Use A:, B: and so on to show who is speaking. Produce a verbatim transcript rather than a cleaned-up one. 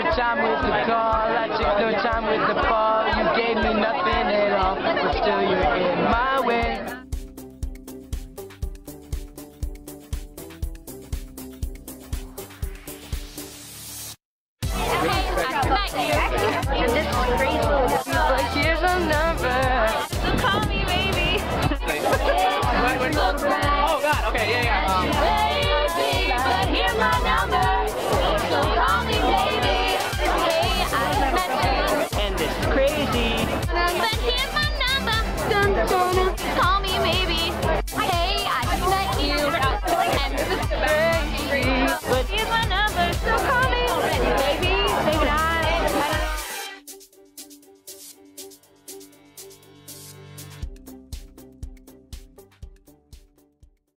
A: time with the call, I took no time with the ball. You gave me nothing at all, but still you're in my way. Like, here's a number.
B: Call me, baby.
C: Oh God, okay, yeah, yeah.